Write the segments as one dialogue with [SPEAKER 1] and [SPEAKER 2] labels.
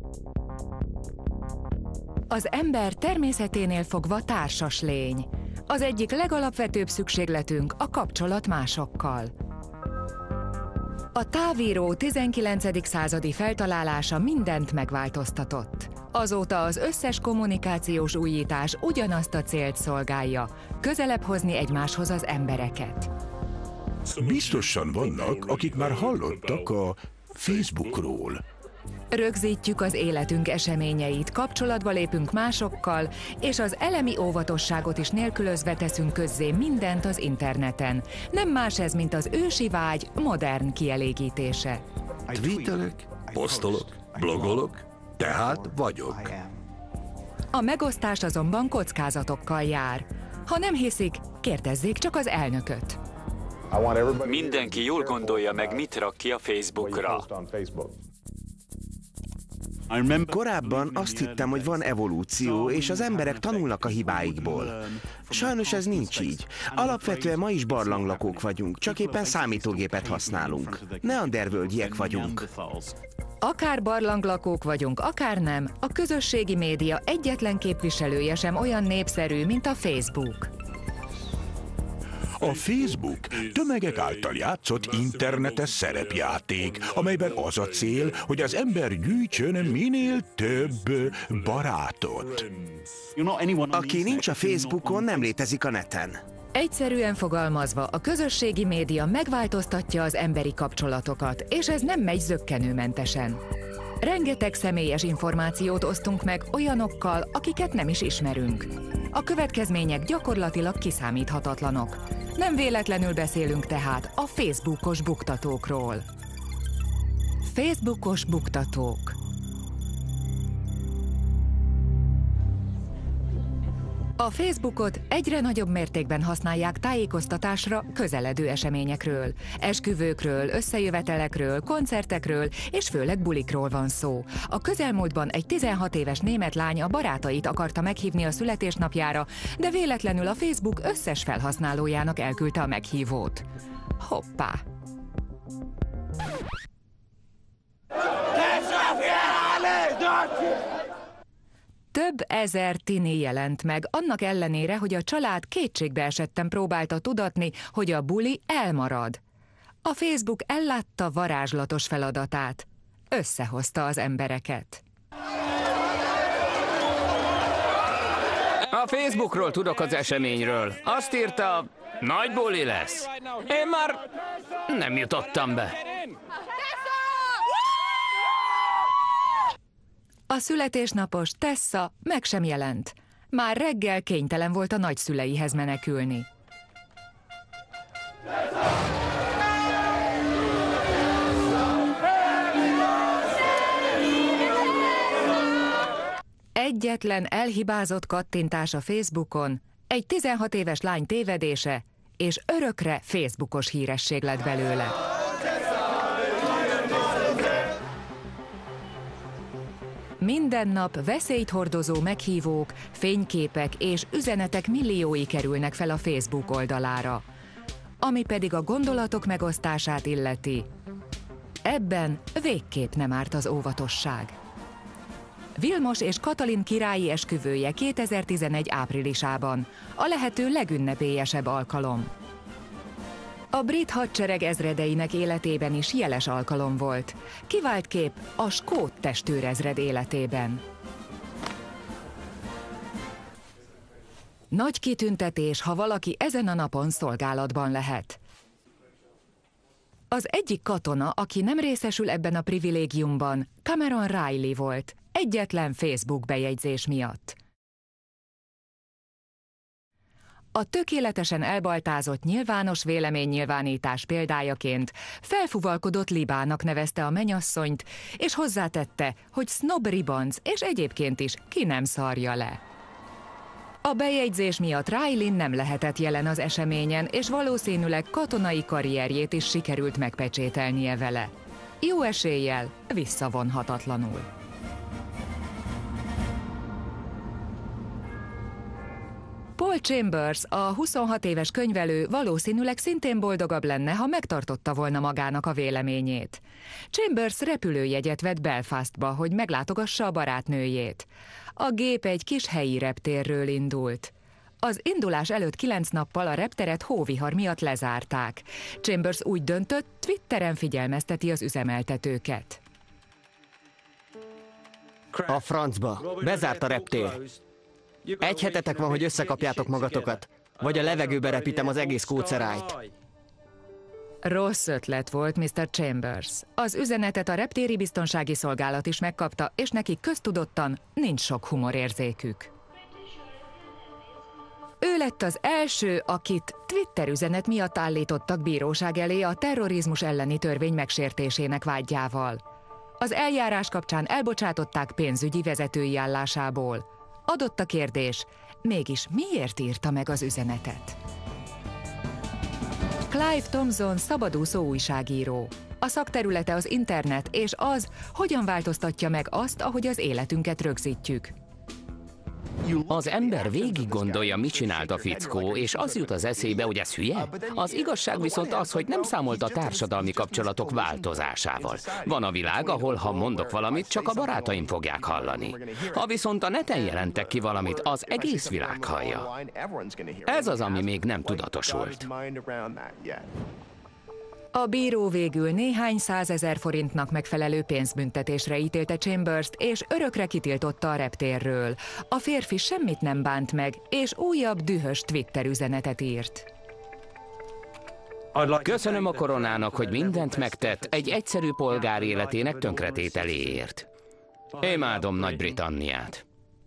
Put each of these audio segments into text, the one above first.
[SPEAKER 1] Az ember természeténél fogva társas lény. Az egyik legalapvetőbb szükségletünk a kapcsolat másokkal. A távíró 19. századi feltalálása mindent megváltoztatott. Azóta az összes kommunikációs újítás ugyanazt a célt szolgálja, közelebb hozni egymáshoz az embereket.
[SPEAKER 2] Biztosan vannak, akik már hallottak a Facebookról.
[SPEAKER 1] Rögzítjük az életünk eseményeit, kapcsolatba lépünk másokkal, és az elemi óvatosságot is nélkülözve teszünk közzé mindent az interneten. Nem más ez, mint az ősi vágy modern kielégítése.
[SPEAKER 3] Tweetelek, posztolok, blogolok, tehát vagyok.
[SPEAKER 1] A megosztás azonban kockázatokkal jár. Ha nem hiszik, kérdezzék csak az elnököt.
[SPEAKER 4] Mindenki jól gondolja meg, mit rak ki a Facebookra.
[SPEAKER 5] Korábban azt hittem, hogy van evolúció, és az emberek tanulnak a hibáikból. Sajnos ez nincs így. Alapvetően ma is barlanglakók vagyunk, csak éppen számítógépet használunk. Neandervölgyiek vagyunk.
[SPEAKER 1] Akár barlanglakók vagyunk, akár nem, a közösségi média egyetlen képviselője sem olyan népszerű, mint a Facebook.
[SPEAKER 2] A Facebook tömegek által játszott internetes szerepjáték, amelyben az a cél, hogy az ember gyűjtsön minél több barátot.
[SPEAKER 5] Aki nincs a Facebookon, nem létezik a neten.
[SPEAKER 1] Egyszerűen fogalmazva, a közösségi média megváltoztatja az emberi kapcsolatokat, és ez nem megy zökkenőmentesen. Rengeteg személyes információt osztunk meg olyanokkal, akiket nem is ismerünk. A következmények gyakorlatilag kiszámíthatatlanok. Nem véletlenül beszélünk tehát a Facebookos buktatókról. Facebookos buktatók. A Facebookot egyre nagyobb mértékben használják tájékoztatásra közeledő eseményekről. Esküvőkről, összejövetelekről, koncertekről és főleg bulikról van szó. A közelmúltban egy 16 éves német lány a barátait akarta meghívni a születésnapjára, de véletlenül a Facebook összes felhasználójának elküldte a meghívót. Hoppá! Több ezer tini jelent meg, annak ellenére, hogy a család kétségbeesetten próbálta tudatni, hogy a buli elmarad. A Facebook ellátta varázslatos feladatát. Összehozta az embereket.
[SPEAKER 6] A Facebookról tudok az eseményről. Azt írta, nagy buli lesz. Én már nem jutottam be.
[SPEAKER 1] A születésnapos Tessa meg sem jelent. Már reggel kénytelen volt a nagyszüleihez menekülni. Egyetlen elhibázott kattintás a Facebookon, egy 16 éves lány tévedése, és örökre Facebookos híresség lett belőle. Minden nap veszélyt hordozó meghívók, fényképek és üzenetek milliói kerülnek fel a Facebook oldalára. Ami pedig a gondolatok megosztását illeti, ebben végképp nem árt az óvatosság. Vilmos és Katalin királyi esküvője 2011 áprilisában, a lehető legünnepélyesebb alkalom. A brit hadsereg ezredeinek életében is jeles alkalom volt. Kivált kép a skót testőrezred életében. Nagy kitüntetés, ha valaki ezen a napon szolgálatban lehet. Az egyik katona, aki nem részesül ebben a privilégiumban, Cameron Riley volt, egyetlen Facebook bejegyzés miatt. A tökéletesen elbaltázott nyilvános véleménynyilvánítás példájaként felfuvalkodott Libának nevezte a menyasszonyt, és hozzátette, hogy snob ribbons, és egyébként is ki nem szarja le. A bejegyzés miatt Riley nem lehetett jelen az eseményen, és valószínűleg katonai karrierjét is sikerült megpecsételnie vele. Jó eséllyel, visszavonhatatlanul. Paul Paul Chambers, a 26 éves könyvelő valószínűleg szintén boldogabb lenne, ha megtartotta volna magának a véleményét. Chambers repülőjegyet vett Belfastba, hogy meglátogassa a barátnőjét. A gép egy kis helyi reptérről indult. Az indulás előtt 9 nappal a repteret hóvihar miatt lezárták. Chambers úgy döntött, Twitteren figyelmezteti az üzemeltetőket.
[SPEAKER 7] A francba. Bezárt a reptér. Egy hetetek van, hogy összekapjátok magatokat, vagy a levegőbe repítem az egész kócerájt.
[SPEAKER 1] Rossz ötlet volt, Mr. Chambers. Az üzenetet a reptéri biztonsági szolgálat is megkapta, és nekik köztudottan nincs sok humorérzékük. Ő lett az első, akit Twitter üzenet miatt állítottak bíróság elé a terrorizmus elleni törvény megsértésének vádjával. Az eljárás kapcsán elbocsátották pénzügyi vezetői állásából. Adott a kérdés, mégis miért írta meg az üzenetet? Clive Thompson szabadúszó újságíró. A szakterülete az internet, és az, hogyan változtatja meg azt, ahogy az életünket rögzítjük.
[SPEAKER 6] Az ember végig gondolja, mit csinált a fickó, és az jut az eszébe, hogy ez hülye. Az igazság viszont az, hogy nem számolt a társadalmi kapcsolatok változásával. Van a világ, ahol ha mondok valamit, csak a barátaim fogják hallani. Ha viszont a neten jelentek ki valamit, az egész világ hallja. Ez az, ami még nem tudatosult.
[SPEAKER 1] A bíró végül néhány 100 000 forintnak megfelelő pénzbüntetésre ítélte Chambers-t, és örökre kitiltotta a reptérről. A férfi semmit nem bánt meg, és újabb dühös Twitter üzenetet írt.
[SPEAKER 6] Köszönöm a koronának, hogy mindent megtett egy egyszerű polgár életének tönkretételéért. Imádom Nagy-Britanniát.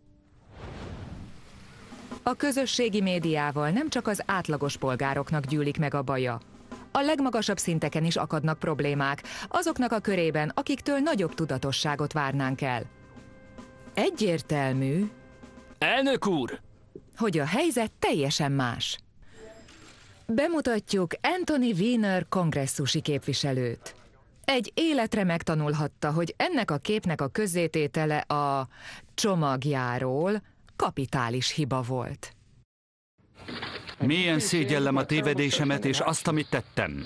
[SPEAKER 1] A közösségi médiával nem csak az átlagos polgároknak gyűlik meg a baja. A legmagasabb szinteken is akadnak problémák, azoknak a körében, akiktől nagyobb tudatosságot várnánk el. Egyértelmű,
[SPEAKER 6] Elnök úr!
[SPEAKER 1] hogy a helyzet teljesen más. Bemutatjuk Anthony Weiner kongresszusi képviselőt. Egy életre megtanulhatta, hogy ennek a képnek a közzététele a csomagjáról kapitális hiba volt.
[SPEAKER 8] Mélyen szégyellem a tévedésemet és azt, amit tettem.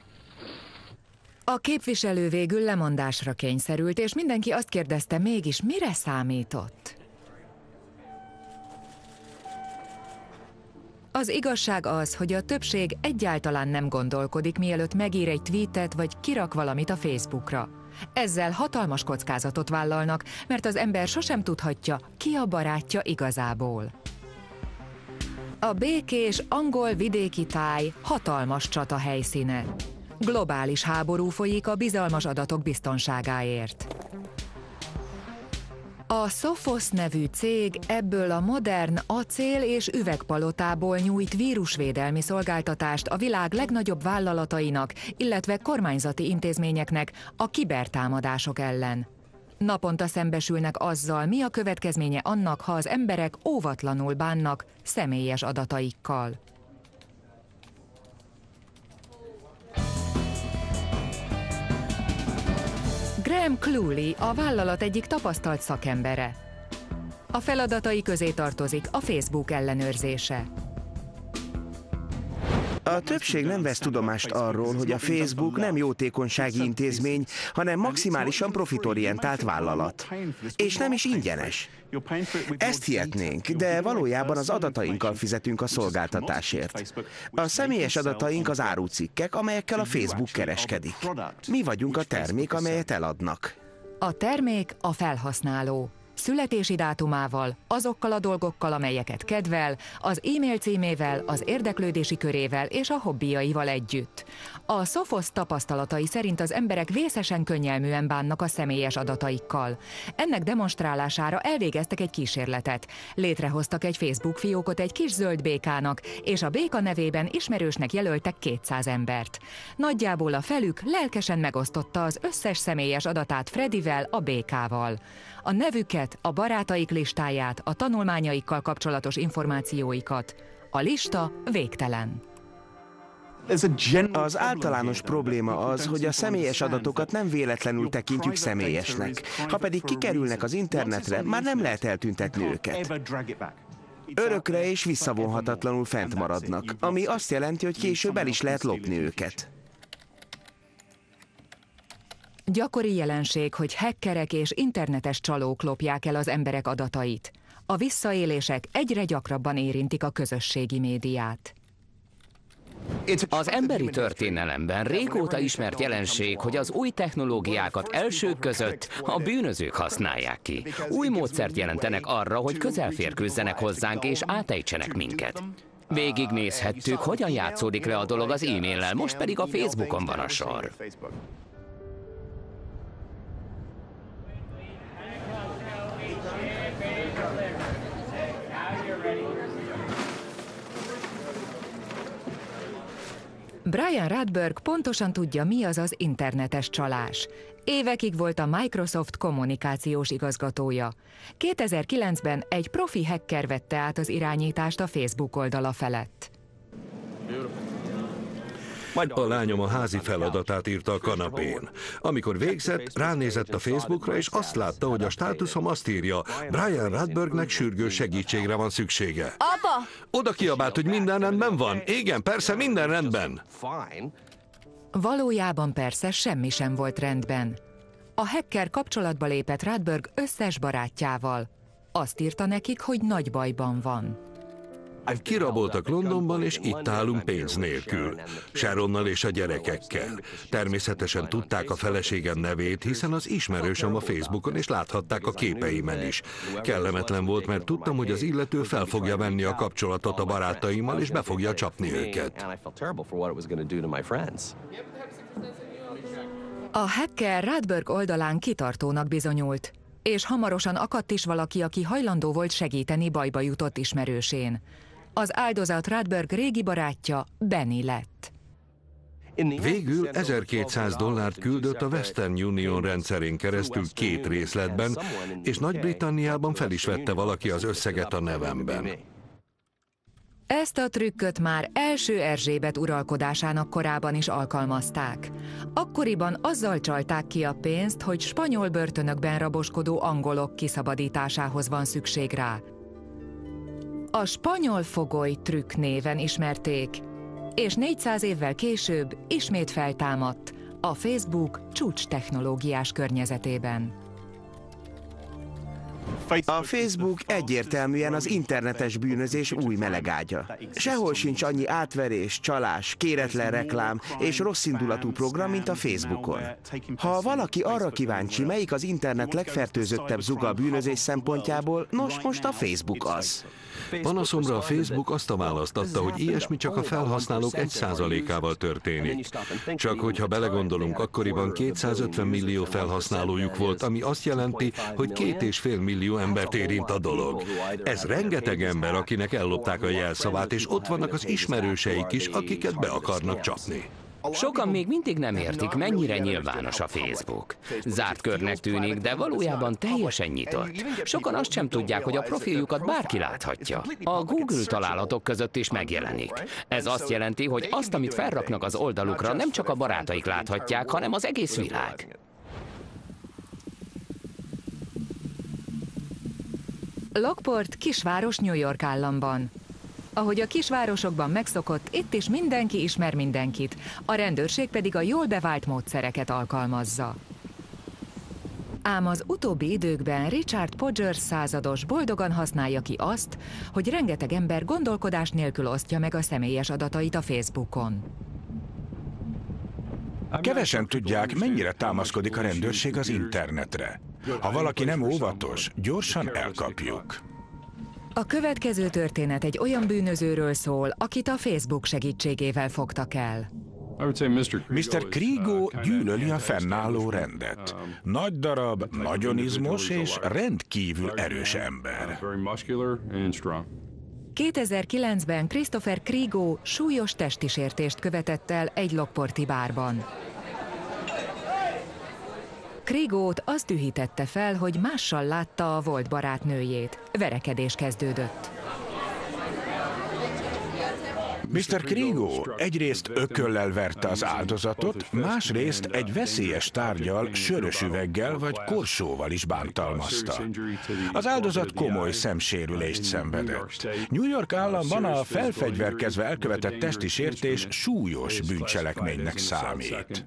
[SPEAKER 1] A képviselő végül lemondásra kényszerült, és mindenki azt kérdezte, mégis mire számított? Az igazság az, hogy a többség egyáltalán nem gondolkodik, mielőtt megír egy tweetet vagy kirak valamit a Facebookra. Ezzel hatalmas kockázatot vállalnak, mert az ember sosem tudhatja, ki a barátja igazából. A békés angol vidéki táj hatalmas csata helyszíne. Globális háború folyik a bizalmas adatok biztonságáért. A Sophos nevű cég ebből a modern acél- és üvegpalotából nyújt vírusvédelmi szolgáltatást a világ legnagyobb vállalatainak, illetve kormányzati intézményeknek a kibertámadások ellen. Naponta szembesülnek azzal, mi a következménye annak, ha az emberek óvatlanul bánnak személyes adataikkal. Graham Cluley a vállalat egyik tapasztalt szakembere. A feladatai közé tartozik a Facebook ellenőrzése.
[SPEAKER 5] A többség nem vesz tudomást arról, hogy a Facebook nem jótékonysági intézmény, hanem maximálisan profitorientált vállalat. És nem is ingyenes. Ezt hihetnénk, de valójában az adatainkkal fizetünk a szolgáltatásért. A személyes adataink az árucikkek, amelyekkel a Facebook kereskedik. Mi vagyunk a termék, amelyet eladnak.
[SPEAKER 1] A termék a felhasználó. Születési dátumával, azokkal a dolgokkal, amelyeket kedvel, az e-mail címével, az érdeklődési körével és a hobbiaival együtt. A Sophos tapasztalatai szerint az emberek vészesen könnyelműen bánnak a személyes adataikkal. Ennek demonstrálására elvégeztek egy kísérletet. Létrehoztak egy Facebook fiókot egy kis zöld békának, és a béka nevében ismerősnek jelöltek 200 embert. Nagyjából a felük lelkesen megosztotta az összes személyes adatát Freddyvel, a békával. A nevüket, a barátaik listáját, a tanulmányaikkal kapcsolatos információikat. A lista végtelen.
[SPEAKER 5] Az általános probléma az, hogy a személyes adatokat nem véletlenül tekintjük személyesnek. Ha pedig kikerülnek az internetre, már nem lehet eltüntetni őket. Örökre és visszavonhatatlanul fent maradnak, ami azt jelenti, hogy később el is lehet lopni őket.
[SPEAKER 1] Gyakori jelenség, hogy hackerek és internetes csalók lopják el az emberek adatait. A visszaélések egyre gyakrabban érintik a közösségi médiát.
[SPEAKER 6] Az emberi történelemben régóta ismert jelenség, hogy az új technológiákat elsők között a bűnözők használják ki. Új módszert jelentenek arra, hogy közelférkőzzenek hozzánk és átejtsenek minket. Végignézhettük, hogyan játszódik le a dolog az e-maillel, most pedig a Facebookon van a sor.
[SPEAKER 1] Brian Radberg pontosan tudja, mi az az internetes csalás. Évekig volt a Microsoft kommunikációs igazgatója. 2009-ben egy profi hacker vette át az irányítást a Facebook oldala felett.
[SPEAKER 3] A lányom a házi feladatát írta a kanapén. Amikor végzett, ránézett a Facebookra, és azt látta, hogy a státuszom azt írja, Brian Radbergnek sürgős segítségre van szüksége.
[SPEAKER 9] Apa!
[SPEAKER 3] Oda kiabált, hogy minden rendben van. Igen, persze, minden rendben.
[SPEAKER 1] Valójában persze semmi sem volt rendben. A hacker kapcsolatba lépett Radberg összes barátjával. Azt írta nekik, hogy nagy bajban van.
[SPEAKER 3] Kiraboltak Londonban, és itt állunk pénz nélkül. Sharonnal és a gyerekekkel. Természetesen tudták a feleségem nevét, hiszen az ismerősöm a Facebookon, és láthatták a képeimen is. Kellemetlen volt, mert tudtam, hogy az illető fel fogja venni a kapcsolatot a barátaimmal, és be fogja csapni őket.
[SPEAKER 1] A hacker Radberg oldalán kitartónak bizonyult, és hamarosan akadt is valaki, aki hajlandó volt segíteni bajba jutott ismerősén. Az áldozat Radberg régi barátja Benny lett.
[SPEAKER 3] Végül $1200 küldött a Western Union rendszerén keresztül 2 részletben, és Nagy-Britanniában fel is vette valaki az összeget a nevemben.
[SPEAKER 1] Ezt a trükköt már első Erzsébet uralkodásának korában is alkalmazták. Akkoriban azzal csalták ki a pénzt, hogy spanyol börtönökben raboskodó angolok kiszabadításához van szükség rá. A spanyol fogoly trükk néven ismerték, és 400 évvel később ismét feltámadt a Facebook csúcs technológiás környezetében.
[SPEAKER 5] A Facebook egyértelműen az internetes bűnözés új melegágya. Sehol sincs annyi átverés, csalás, kéretlen reklám és rosszindulatú program, mint a Facebookon. Ha valaki arra kíváncsi, melyik az internet legfertőzöttebb zuga a bűnözés szempontjából, nos, most a Facebook az.
[SPEAKER 3] Panaszomra a Facebook azt a választ adta, hogy ilyesmi csak a felhasználók 1%-ával történik. Csak hogyha belegondolunk, akkoriban 250 millió felhasználójuk volt, ami azt jelenti, hogy 2,5 millió embert érint a dolog. Ez rengeteg ember, akinek ellopták a jelszavát, és ott vannak az ismerőseik is, akiket be akarnak csapni.
[SPEAKER 6] Sokan még mindig nem értik, mennyire nyilvános a Facebook. Zárt körnek tűnik, de valójában teljesen nyitott. Sokan azt sem tudják, hogy a profiljukat bárki láthatja. A Google találatok között is megjelenik. Ez azt jelenti, hogy azt, amit felraknak az oldalukra, nem csak a barátaik láthatják, hanem az egész világ.
[SPEAKER 1] Lockport kisváros New York államban. Ahogy a kisvárosokban megszokott, itt is mindenki ismer mindenkit, a rendőrség pedig a jól bevált módszereket alkalmazza. Ám az utóbbi időkben Richard Podgers százados boldogan használja ki azt, hogy rengeteg ember gondolkodás nélkül osztja meg a személyes adatait a Facebookon.
[SPEAKER 2] Kevesen tudják, mennyire támaszkodik a rendőrség az internetre. Ha valaki nem óvatos, gyorsan elkapjuk.
[SPEAKER 1] A következő történet egy olyan bűnözőről szól, akit a Facebook segítségével fogtak el.
[SPEAKER 2] Mr. Krigo gyűlöli a fennálló rendet. Nagy darab, nagyon izmos és rendkívül erős ember.
[SPEAKER 1] 2009-ben Christopher Krigo súlyos testi sértést követett el egy lockporti bárban. Krigót azt dühítette fel, hogy mással látta a volt barátnőjét. Verekedés kezdődött.
[SPEAKER 2] Mr. Krigo egyrészt ököllel verte az áldozatot, másrészt egy veszélyes tárggyal, sörös üveggel vagy korsóval is bántalmazta. Az áldozat komoly szemsérülést szenvedett. New York államban a felfegyverkezve elkövetett testi sértés súlyos bűncselekménynek számít.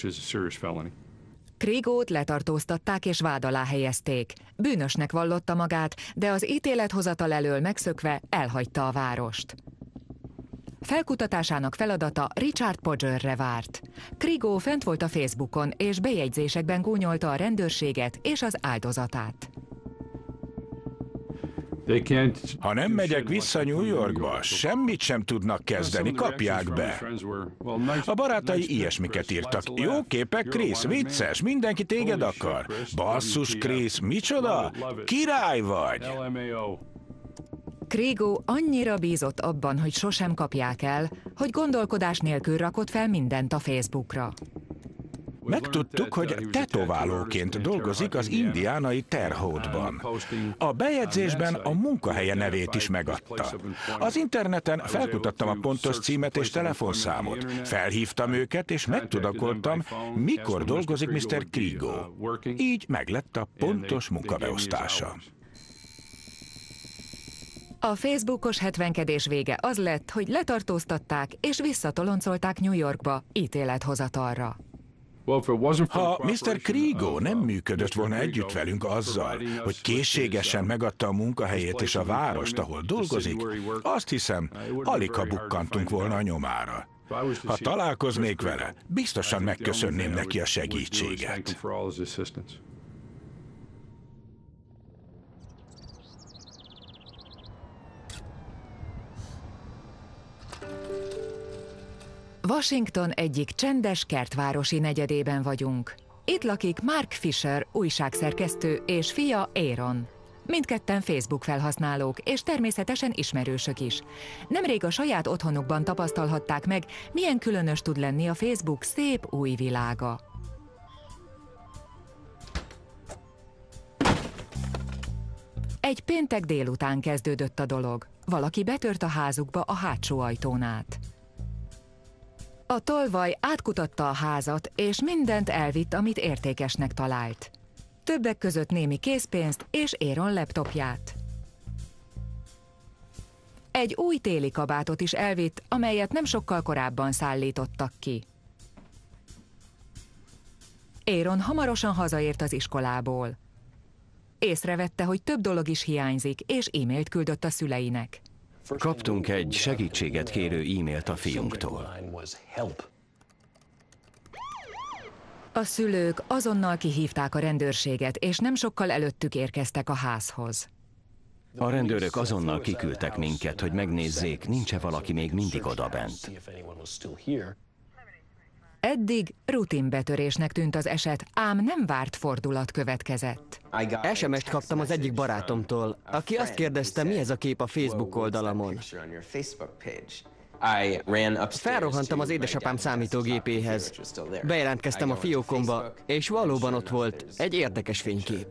[SPEAKER 1] Krigót letartóztatták és vád alá helyezték. Bűnösnek vallotta magát, de az ítélethozatal elől megszökve elhagyta a várost. Felkutatásának feladata Richard Podgerre várt. Krigo fent volt a Facebookon, és bejegyzésekben gúnyolta a rendőrséget és az áldozatát.
[SPEAKER 2] Ha nem megyek vissza New Yorkba, semmit sem tudnak kezdeni, kapják be. A barátai ilyesmiket írtak. Jó képek, Chris, vicces, mindenki téged akar. Basszus, Chris, micsoda? Király vagy!
[SPEAKER 1] Krigo annyira bízott abban, hogy sosem kapják el, hogy gondolkodás nélkül rakott fel mindent a Facebookra.
[SPEAKER 2] Megtudtuk, hogy tetoválóként dolgozik az indiánai Terre Haute-ban. A bejegyzésben a munkahelye nevét is megadta. Az interneten felkutattam a pontos címet és telefonszámot. Felhívtam őket, és megtudakoltam, mikor dolgozik Mr. Krigo. Így meglett a pontos munkabeosztása.
[SPEAKER 1] A Facebookos hetvenkedés vége az lett, hogy letartóztatták és visszatoloncolták New Yorkba ítélethozatalra.
[SPEAKER 2] Ha Mr. Krigo nem működött volna együtt velünk azzal, hogy készségesen megadta a munkahelyét és a várost, ahol dolgozik, azt hiszem, aligha bukkantunk volna a nyomára. Ha találkoznék vele, biztosan megköszönném neki a segítséget.
[SPEAKER 1] Washington egyik csendes kertvárosi negyedében vagyunk. Itt lakik Mark Fisher, újságszerkesztő, és fia Aaron. Mindketten Facebook felhasználók, és természetesen ismerősök is. Nemrég a saját otthonukban tapasztalhatták meg, milyen különös tud lenni a Facebook szép új világa. Egy péntek délután kezdődött a dolog. Valaki betört a házukba a hátsó ajtón át. A tolvaj átkutatta a házat, és mindent elvitt, amit értékesnek talált. Többek között némi készpénzt és Aaron laptopját. Egy új téli kabátot is elvitt, amelyet nem sokkal korábban szállítottak ki. Aaron hamarosan hazaért az iskolából. Észrevette, hogy több dolog is hiányzik, és e-mailt küldött a szüleinek.
[SPEAKER 9] Kaptunk egy segítséget kérő e-mailt a fiunktól.
[SPEAKER 1] A szülők azonnal kihívták a rendőrséget, és nem sokkal előttük érkeztek a házhoz.
[SPEAKER 9] A rendőrök azonnal kiküldtek minket, hogy megnézzék, nincs-e valaki még mindig odabent.
[SPEAKER 1] Eddig rutinbetörésnek tűnt az eset, ám nem várt fordulat következett.
[SPEAKER 7] SMS-t kaptam az egyik barátomtól, aki azt kérdezte, mi ez a kép a Facebook oldalamon. Felrohantam az édesapám számítógépéhez, bejelentkeztem a fiókomba, és valóban ott volt egy érdekes fénykép.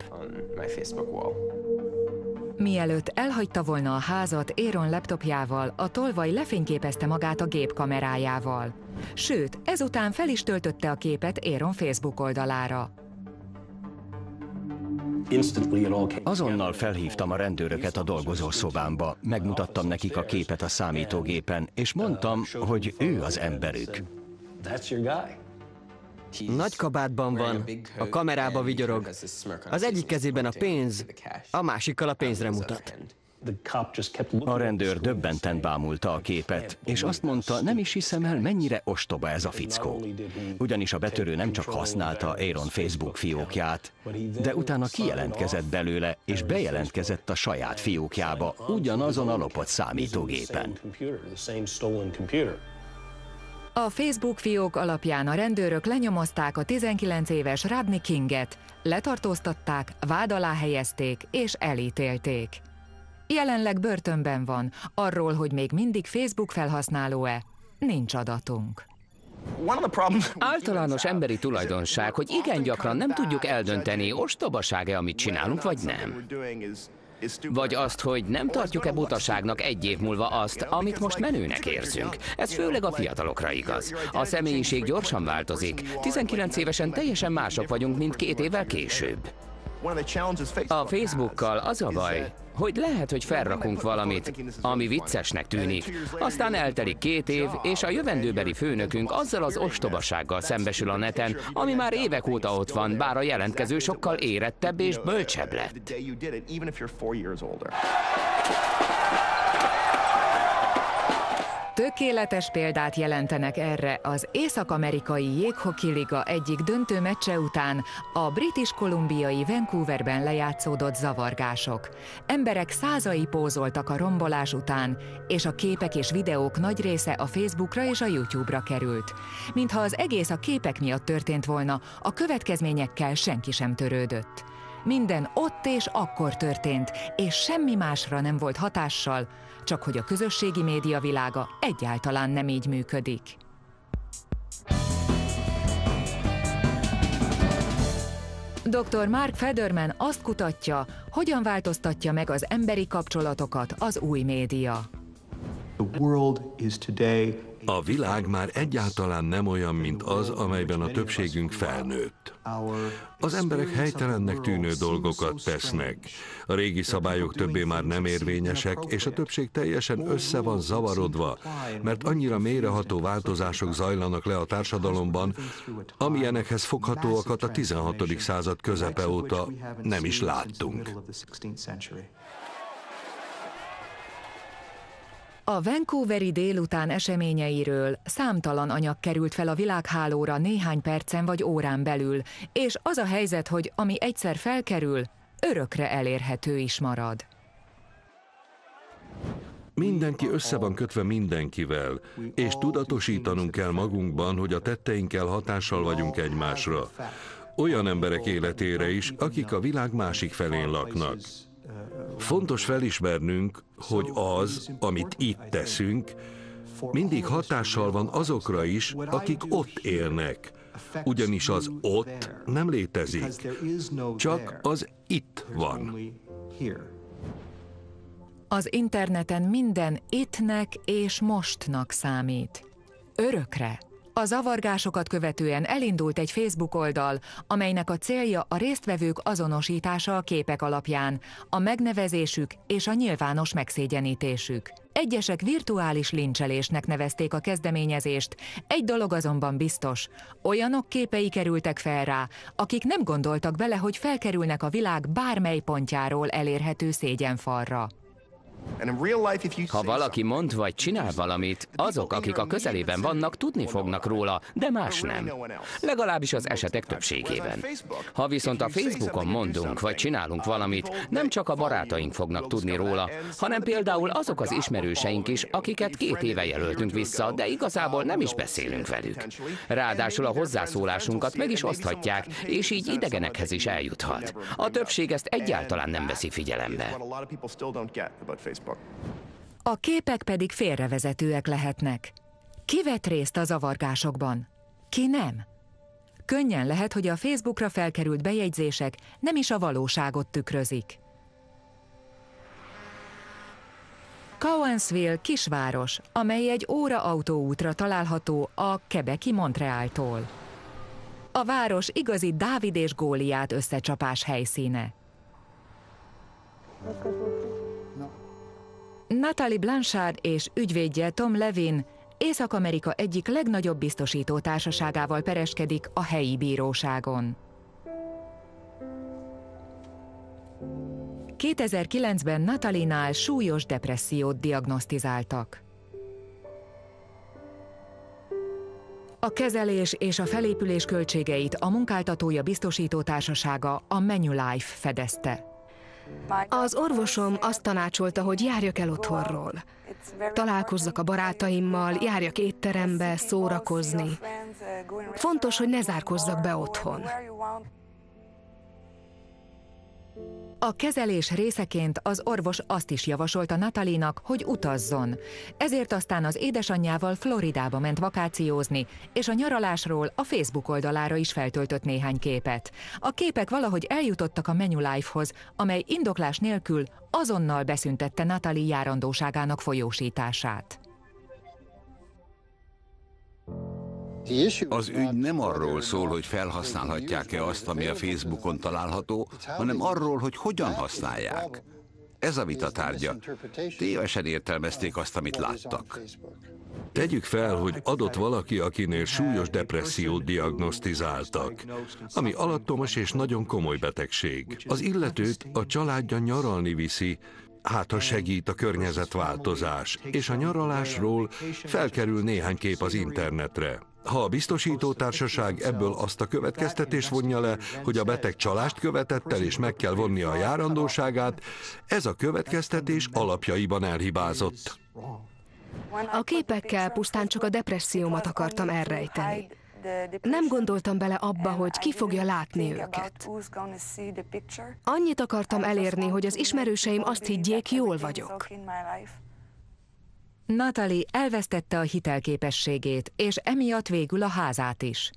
[SPEAKER 1] Mielőtt elhagyta volna a házat Aaron laptopjával, a tolvaj lefényképezte magát a gép kamerájával. Sőt, ezután fel is töltötte a képet Aaron Facebook oldalára.
[SPEAKER 9] Azonnal felhívtam a rendőröket a dolgozószobámba, megmutattam nekik a képet a számítógépen, és mondtam, hogy ő az emberük.
[SPEAKER 7] Nagy kabátban van, a kamerába vigyorog, az egyik kezében a pénz, a másikkal a pénzre mutat.
[SPEAKER 9] A rendőr döbbenten bámulta a képet, és azt mondta, nem is hiszem el, mennyire ostoba ez a fickó. Ugyanis a betörő nem csak használta Aaron Facebook fiókját, de utána kijelentkezett belőle, és bejelentkezett a saját fiókjába, ugyanazon a lopott számítógépen.
[SPEAKER 1] A Facebook fiók alapján a rendőrök lenyomozták a 19 éves Rodney Kinget, letartóztatták, vád alá helyezték és elítélték. Jelenleg börtönben van, arról, hogy még mindig Facebook felhasználó-e, nincs adatunk.
[SPEAKER 6] Általános emberi tulajdonság, hogy igen gyakran nem tudjuk eldönteni, ostobaság-e, amit csinálunk, vagy nem. Vagy azt, hogy nem tartjuk-e butaságnak egy év múlva azt, amit most menőnek érzünk. Ez főleg a fiatalokra igaz. A személyiség gyorsan változik. 19 évesen teljesen mások vagyunk, mint 2 évvel később. A Facebookkal az a baj, hogy lehet, hogy felrakunk valamit, ami viccesnek tűnik, aztán eltelik 2 év, és a jövendőbeli főnökünk azzal az ostobasággal szembesül a neten, ami már évek óta ott van, bár a jelentkező sokkal érettebb és bölcsebb lett.
[SPEAKER 1] Tökéletes példát jelentenek erre az Észak-amerikai Jéghoki Liga egyik döntő meccse után a British Columbiai Vancouverben lejátszódott zavargások. Emberek százai pózoltak a rombolás után, és a képek és videók nagy része a Facebookra és a YouTube-ra került. Mintha az egész a képek miatt történt volna, a következményekkel senki sem törődött. Minden ott és akkor történt, és semmi másra nem volt hatással, csak hogy a közösségi média világa egyáltalán nem így működik. Dr. Mark Federman azt kutatja, hogyan változtatja meg az emberi kapcsolatokat az új média.
[SPEAKER 3] A világ már egyáltalán nem olyan, mint az, amelyben a többségünk felnőtt. Az emberek helytelennek tűnő dolgokat tesznek. A régi szabályok többé már nem érvényesek, és a többség teljesen össze van zavarodva, mert annyira mélyreható változások zajlanak le a társadalomban, amilyenekhez foghatóakat a 16. század közepe óta nem is láttunk.
[SPEAKER 1] A vancouveri délután eseményeiről számtalan anyag került fel a világhálóra néhány percen vagy órán belül, és az a helyzet, hogy ami egyszer felkerül, örökre elérhető is marad.
[SPEAKER 3] Mindenki össze van kötve mindenkivel, és tudatosítanunk kell magunkban, hogy a tetteinkkel hatással vagyunk egymásra. Olyan emberek életére is, akik a világ másik felén laknak. Fontos felismernünk, hogy az, amit itt teszünk, mindig hatással van azokra is, akik ott élnek. Ugyanis az ott nem létezik, csak az itt van.
[SPEAKER 1] Az interneten minden ittnek és mostnak számít. Örökre. A zavargásokat követően elindult egy Facebook oldal, amelynek a célja a résztvevők azonosítása a képek alapján, a megnevezésük és a nyilvános megszégyenítésük. Egyesek virtuális lincselésnek nevezték a kezdeményezést, egy dolog azonban biztos, olyanok képei kerültek fel rá, akik nem gondoltak bele, hogy felkerülnek a világ bármely pontjáról elérhető szégyenfalra.
[SPEAKER 6] Ha valaki mond vagy csinál valamit, azok, akik a közelében vannak, tudni fognak róla, de más nem. Legalábbis az esetek többségében. Ha viszont a Facebookon mondunk vagy csinálunk valamit, nem csak a barátaink fognak tudni róla, hanem például azok az ismerőseink is, akiket 2 éve jelöltünk vissza, de igazából nem is beszélünk velük. Ráadásul a hozzászólásunkat meg is oszthatják, és így idegenekhez is eljuthat. A többség ezt egyáltalán nem veszi figyelembe.
[SPEAKER 1] A képek pedig félrevezetőek lehetnek. Ki vett részt a zavargásokban? Ki nem? Könnyen lehet, hogy a Facebookra felkerült bejegyzések nem is a valóságot tükrözik. Cowansville kisváros, amely egy óra autóútra található a quebeci Montrealtól. A város igazi Dávid és Góliát összecsapás helyszíne. Natalie Blanchard és ügyvédje Tom Levin Észak-Amerika egyik legnagyobb biztosító társaságával pereskedik a helyi bíróságon. 2009-ben Natalie-nál súlyos depressziót diagnosztizáltak. A kezelés és a felépülés költségeit a munkáltatója biztosító társasága, a Manulife fedezte.
[SPEAKER 10] Az orvosom azt tanácsolta, hogy járjak el otthonról. Találkozzak a barátaimmal, járjak étterembe, szórakozni. Fontos, hogy ne zárkozzak be otthon.
[SPEAKER 1] A kezelés részeként az orvos azt is javasolta Natalie-nak, hogy utazzon. Ezért aztán az édesanyjával Floridába ment vakációzni, és a nyaralásról a Facebook oldalára is feltöltött néhány képet. A képek valahogy eljutottak a Manulife-hoz, amely indoklás nélkül azonnal beszüntette Natalie járandóságának folyósítását.
[SPEAKER 11] Az ügy nem arról szól, hogy felhasználhatják-e azt, ami a Facebookon található, hanem arról, hogy hogyan használják. Ez a vita tárgya. Tévesen értelmezték azt, amit láttak.
[SPEAKER 3] Tegyük fel, hogy adott valaki, akinél súlyos depressziót diagnosztizáltak, ami alattomos és nagyon komoly betegség. Az illetőt a családja nyaralni viszi, hát ha segít a környezetváltozás, és a nyaralásról felkerül néhány kép az internetre. Ha a biztosítótársaság ebből azt a következtetést vonja le, hogy a beteg csalást követett el és meg kell vonnia a járandóságát, ez a következtetés alapjaiban elhibázott.
[SPEAKER 10] A képekkel pusztán csak a depressziómat akartam elrejteni. Nem gondoltam bele abba, hogy ki fogja látni őket. Annyit akartam elérni, hogy az ismerőseim azt higgyék, jól vagyok.
[SPEAKER 1] Natalie elvesztette a hitelképességét, és emiatt végül a házát is.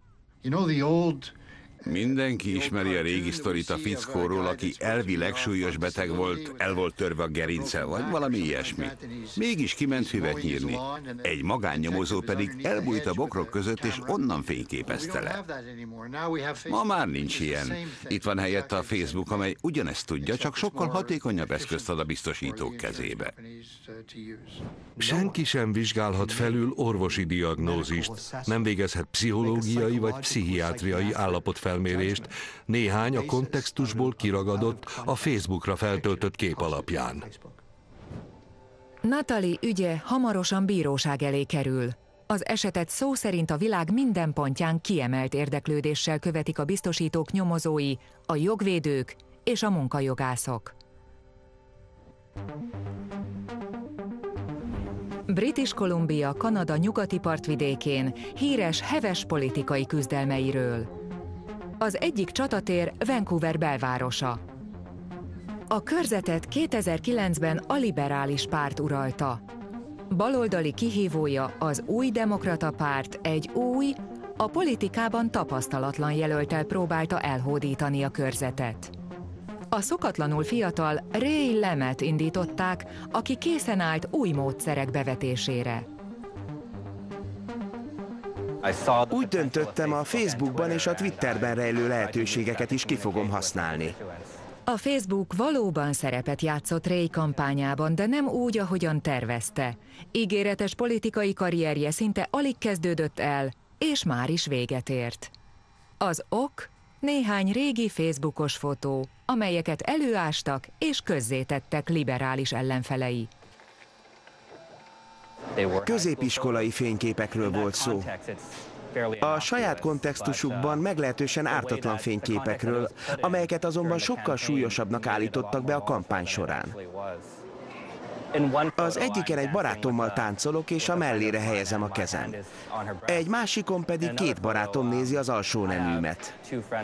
[SPEAKER 11] Mindenki ismeri a régi sztorit a fickóról, aki elvileg súlyos beteg volt, el volt törve a gerince, vagy valami ilyesmi. Mégis kiment füvet nyírni. Egy magánnyomozó pedig elbújt a bokrok között, és onnan fényképezte le. Ma már nincs ilyen. Itt van helyette a Facebook, amely ugyanezt tudja, csak sokkal hatékonyabb eszközt ad a biztosítók kezébe.
[SPEAKER 3] Senki sem vizsgálhat felül orvosi diagnózist, nem végezhet pszichológiai vagy pszichiátriai állapotfelmérést, néhány a kontextusból kiragadott, a Facebookra feltöltött kép alapján.
[SPEAKER 1] Natalie ügye hamarosan bíróság elé kerül. Az esetet szó szerint a világ minden pontján kiemelt érdeklődéssel követik a biztosítók nyomozói, a jogvédők és a munkajogászok. British Columbia, Kanada nyugati partvidékén híres heves politikai küzdelmeiről. Az egyik csatatér Vancouver belvárosa. A körzetet 2009-ben a liberális párt uralta. Baloldali kihívója, az Új Demokrata Párt egy új, a politikában tapasztalatlan jelölttel próbálta elhódítani a körzetet. A szokatlanul fiatal Ray Lemet indították, aki készen állt új módszerek bevetésére.
[SPEAKER 5] Úgy döntöttem, a Facebookban és a Twitterben rejlő lehetőségeket is ki fogom használni.
[SPEAKER 1] A Facebook valóban szerepet játszott Ray kampányában, de nem úgy, ahogyan tervezte. Ígéretes politikai karrierje szinte alig kezdődött el, és már is véget ért. Az ok? Néhány régi Facebookos fotó, amelyeket előástak és közzétettek liberális ellenfelei.
[SPEAKER 5] Középiskolai fényképekről volt szó. A saját kontextusukban meglehetősen ártatlan fényképekről, amelyeket azonban sokkal súlyosabbnak állítottak be a kampány során. Az egyiken egy barátommal táncolok, és a mellére helyezem a kezem. Egy másikon pedig két barátom nézi az alsó neműmet.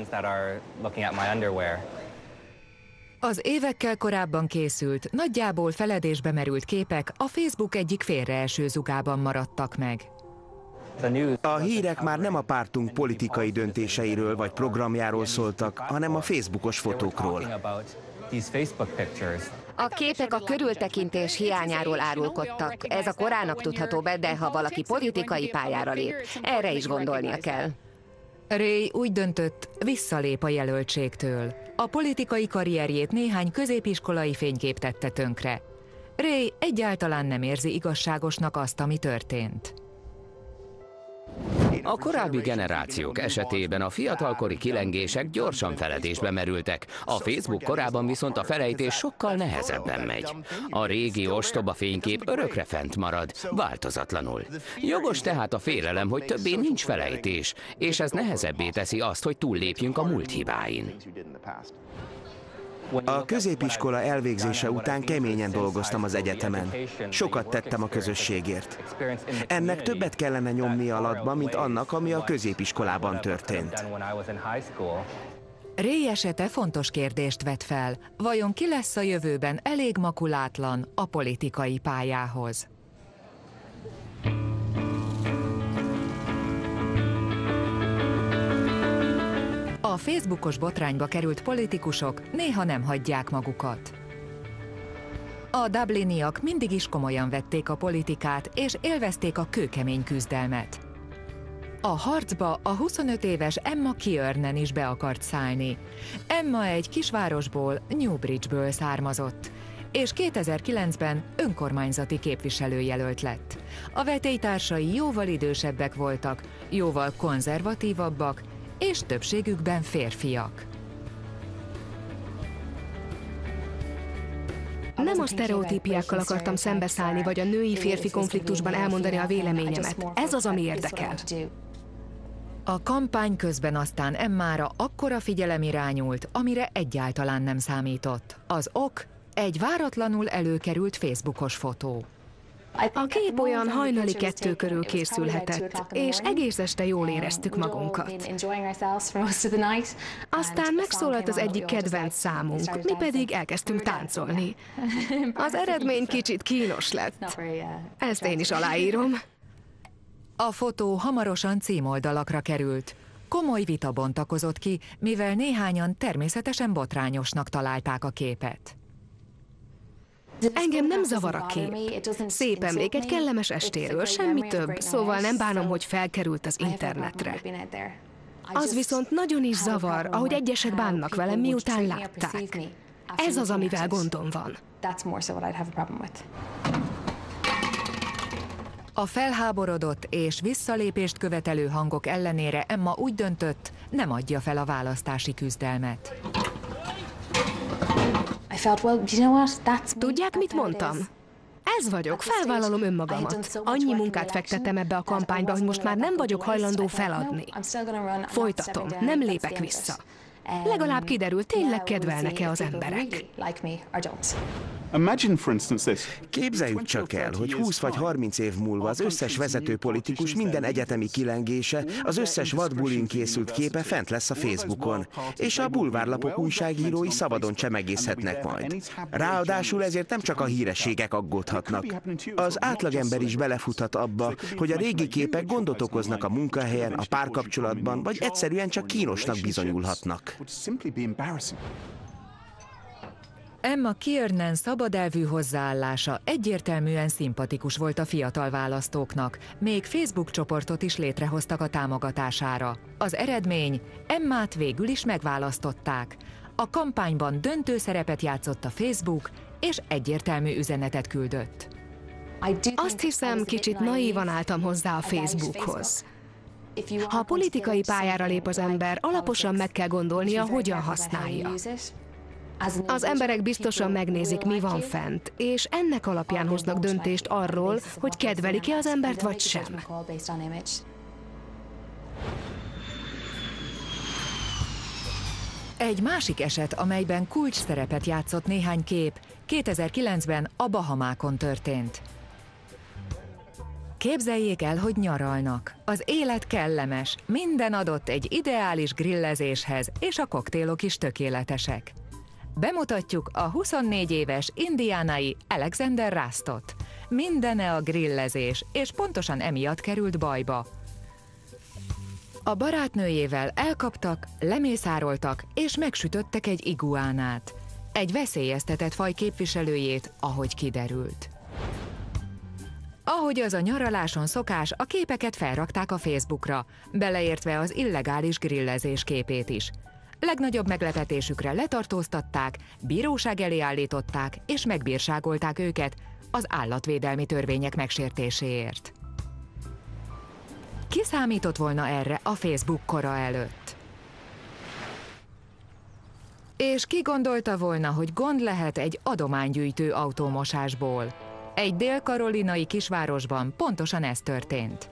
[SPEAKER 1] Az évekkel korábban készült, nagyjából feledésbe merült képek a Facebook egyik félreeső zugában maradtak meg.
[SPEAKER 5] A hírek már nem a pártunk politikai döntéseiről vagy programjáról szóltak, hanem a Facebookos fotókról.
[SPEAKER 12] A képek a körültekintés hiányáról árulkodtak. Ez a korának tudható be, de ha valaki politikai pályára lép, erre is gondolnia kell.
[SPEAKER 1] Ray úgy döntött, visszalép a jelöltségtől. A politikai karrierjét néhány középiskolai fénykép tette tönkre. Ray egyáltalán nem érzi igazságosnak azt, ami történt.
[SPEAKER 6] A korábbi generációk esetében a fiatalkori kilengések gyorsan feledésbe merültek, a Facebook korában viszont a felejtés sokkal nehezebben megy. A régi ostoba fénykép örökre fent marad, változatlanul. Jogos tehát a félelem, hogy többé nincs felejtés, és ez nehezebbé teszi azt, hogy túllépjünk a múlt hibáin.
[SPEAKER 5] A középiskola elvégzése után keményen dolgoztam az egyetemen. Sokat tettem a közösségért. Ennek többet kellene nyomni alatba, mint annak, ami a középiskolában történt.
[SPEAKER 1] Ray esete fontos kérdést vet fel. Vajon ki lesz a jövőben elég makulátlan a politikai pályához? A Facebookos botrányba került politikusok néha nem hagyják magukat. A dubliniak mindig is komolyan vették a politikát, és élvezték a kőkemény küzdelmet. A harcba a 25 éves Emma Kiernan is be akart szállni. Emma egy kisvárosból, Newbridge-ből származott, és 2009-ben önkormányzati képviselőjelölt lett. A vetélytársai jóval idősebbek voltak, jóval konzervatívabbak, és többségükben férfiak.
[SPEAKER 10] Nem a sztereotípiákkal akartam szembeszállni, vagy a női-férfi konfliktusban elmondani a véleményemet. Ez az, ami érdekel.
[SPEAKER 1] A kampány közben aztán Emmára akkora figyelem irányult, amire egyáltalán nem számított. Az ok egy váratlanul előkerült Facebookos fotó.
[SPEAKER 10] A kép olyan hajnali 2 körül készülhetett, és egész este jól éreztük magunkat. Aztán megszólalt az egyik kedvenc számunk, mi pedig elkezdtünk táncolni. Az eredmény kicsit kínos lett. Ezt én is aláírom.
[SPEAKER 1] A fotó hamarosan címoldalakra került. Komoly vita bontakozott ki, mivel néhányan természetesen botrányosnak találták a képet.
[SPEAKER 10] Engem nem zavar a kép. Szép emlék egy kellemes estéről, semmi több, szóval nem bánom, hogy felkerült az internetre. Az viszont nagyon is zavar, ahogy egyesek bánnak velem, miután látták. Ez az, amivel gondom van.
[SPEAKER 1] A felháborodott és visszalépést követelő hangok ellenére Emma úgy döntött, nem adja fel a választási küzdelmet.
[SPEAKER 10] Tudják, mit mondtam? Ez vagyok, felvállalom önmagamat. Annyi munkát fektettem ebbe a kampányba, hogy most már nem vagyok hajlandó feladni. Folytatom, nem lépek vissza. Legalább kiderül, tényleg kedvelnek-e az emberek.
[SPEAKER 5] Képzeljük csak el, hogy 20 vagy 30 év múlva az összes vezető politikus minden egyetemi kilengése, az összes vadbulin készült képe fent lesz a Facebookon, és a bulvárlapok újságírói szabadon csemegészhetnek majd. Ráadásul ezért nem csak a hírességek aggódhatnak. Az átlagember is belefuthat abba, hogy a régi képek gondot okoznak a munkahelyen, a párkapcsolatban, vagy egyszerűen csak kínosnak bizonyulhatnak.
[SPEAKER 1] Emma Kiernan szabadelvű hozzáállása egyértelműen szimpatikus volt a fiatal választóknak, még Facebook csoportot is létrehoztak a támogatására. Az eredmény, Emmát végül is megválasztották. A kampányban döntő szerepet játszott a Facebook, és egyértelmű üzenetet küldött.
[SPEAKER 10] Azt hiszem, kicsit naívan álltam hozzá a Facebookhoz. Ha a politikai pályára lép az ember, alaposan meg kell gondolnia, hogyan használja. Az emberek biztosan megnézik, mi van fent, és ennek alapján hoznak döntést arról, hogy kedvelik-e az embert, vagy sem.
[SPEAKER 1] Egy másik eset, amelyben kulcs szerepet játszott néhány kép, 2009-ben a Bahamákon történt. Képzeljék el, hogy nyaralnak. Az élet kellemes, minden adott egy ideális grillezéshez, és a koktélok is tökéletesek. Bemutatjuk a 24 éves indiánai Alexander Rustot. Mindene a grillezés, és pontosan emiatt került bajba. A barátnőjével elkaptak, lemészároltak, és megsütöttek egy iguánát. Egy veszélyeztetett faj képviselőjét, ahogy kiderült. Ahogy az a nyaraláson szokás, a képeket felrakták a Facebookra, beleértve az illegális grillezés képét is. Legnagyobb meglepetésükre letartóztatták, bíróság elé állították, és megbírságolták őket az állatvédelmi törvények megsértéséért. Ki számított volna erre a Facebook kora előtt? És ki gondolta volna, hogy gond lehet egy adománygyűjtő autómosásból? Egy dél-karolinai kisvárosban pontosan ez történt.